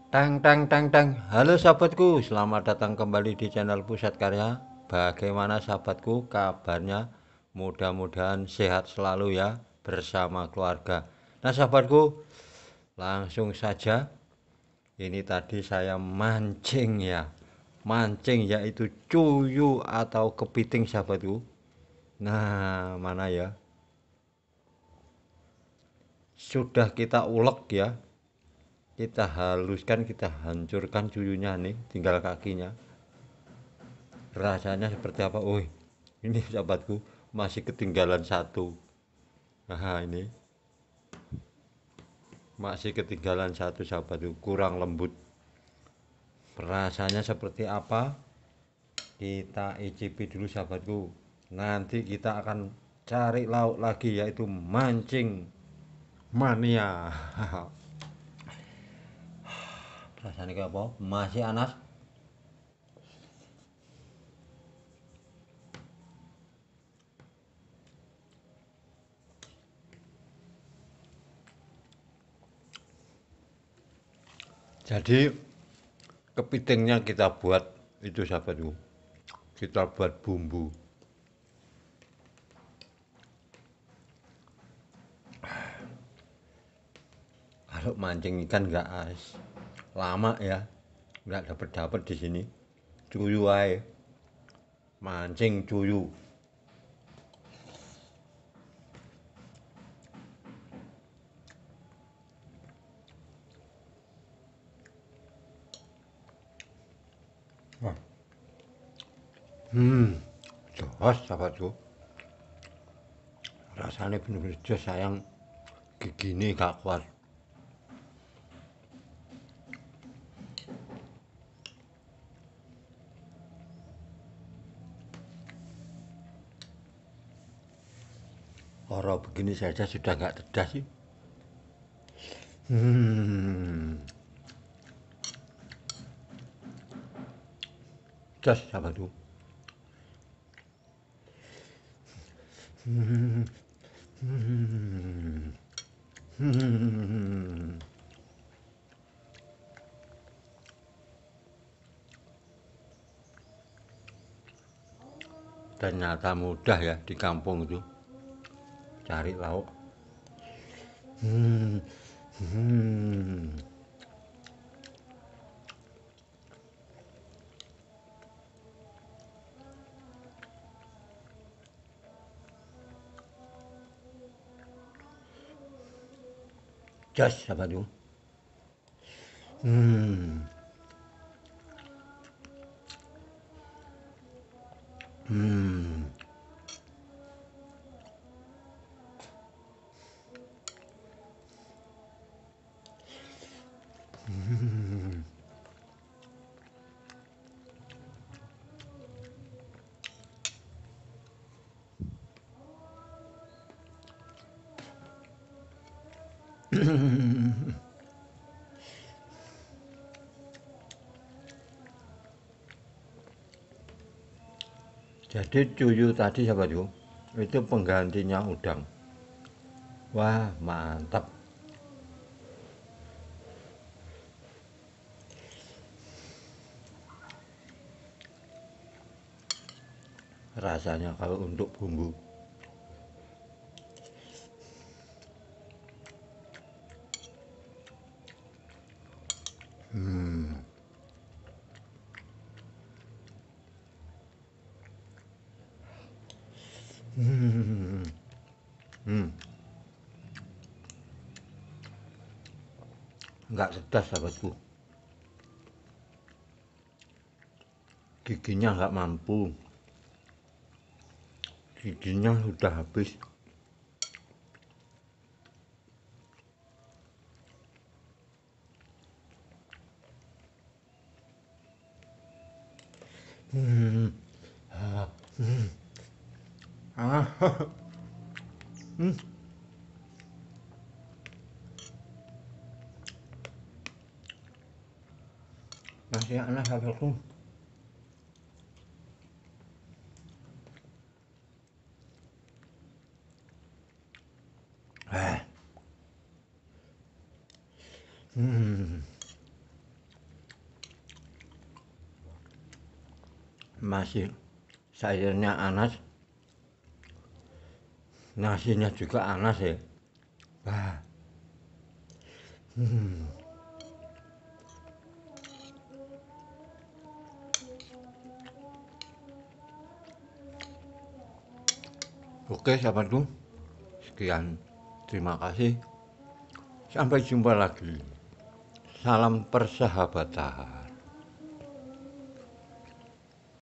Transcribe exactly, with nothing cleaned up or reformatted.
Tang tang tang tang. Halo sahabatku, selamat datang kembali di channel Pusat Karya. Bagaimana sahabatku kabarnya? Mudah-mudahan sehat selalu ya bersama keluarga. Nah sahabatku, langsung saja. Ini tadi saya mancing ya. Mancing yaitu cuyu atau kepiting sahabatku. Nah, mana ya? Sudah kita ulek ya. Kita haluskan, kita hancurkan cuyunya nih, tinggal kakinya. Rasanya seperti apa? Wih, ini sahabatku masih ketinggalan satu. Nah, ini masih ketinggalan satu sahabatku, kurang lembut. Rasanya seperti apa? Kita icipi dulu sahabatku. Nanti kita akan cari lauk lagi yaitu mancing mania. Rasanya kayak apa? Masih anas. Jadi kepitingnya kita buat itu sahabatku. Kita buat bumbu. Kalau mancing ikan nggak as lama ya, nggak dapet dapet di sini. Cuyu aja, mancing cuyu. Wah, hmm, jos sahabatku. Rasanya bener-bener jos sayang gigi ini gak kuat. Orang begini saja sudah nggak tedas sih. Hmm, jos sahabatku. Hmm, hmm, hmm. Ternyata mudah ya di kampung itu cari lauk. Hmm, hmm. Jos sahabatku. Hmm, hmm. Jadi cuyu tadi sahabatku, itu penggantinya udang. Wah, mantap. Rasanya kalau untuk bumbu. Hmm. Hmm. Hmm. Nggak sedas sahabatku. Giginya nggak mampu. Giginya sudah habis. Hmm. Ah. Hmm. Ah. Hmm. Masih aneh sahabatku. Eh. Hmm. Masih sayurnya anas, nasinya juga anas ya. Wah. Hmm. Oke sahabatku, sekian, terima kasih, sampai jumpa lagi, salam persahabatan.